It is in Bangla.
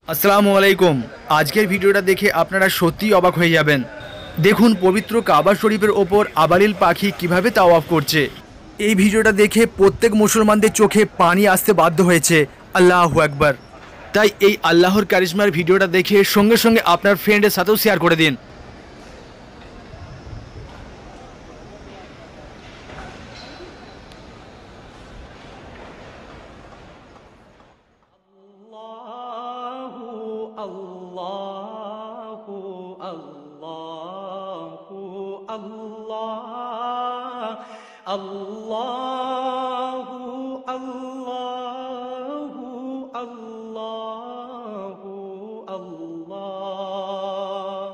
আসসালামু আলাইকুম। আজকের ভিডিওটা দেখে আপনারা সত্যিই অবাক হয়ে যাবেন। দেখুন পবিত্র কাবা শরীফের ওপর আবালিল পাখি কিভাবে তাওয়াফ করছে। এই ভিডিওটা দেখে প্রত্যেক মুসলমানদের চোখে পানি আসতে বাধ্য হয়েছে। আল্লাহু আকবার। তাই এই আল্লাহর কারিশমার ভিডিওটা দেখে সঙ্গে সঙ্গে আপনার ফ্রেন্ডের সাথেও শেয়ার করে দিন। আল্লাহু আল্লাহু আল্লাহ আল্লাহু আল্লাহু আল্লাহু আল্লাহ।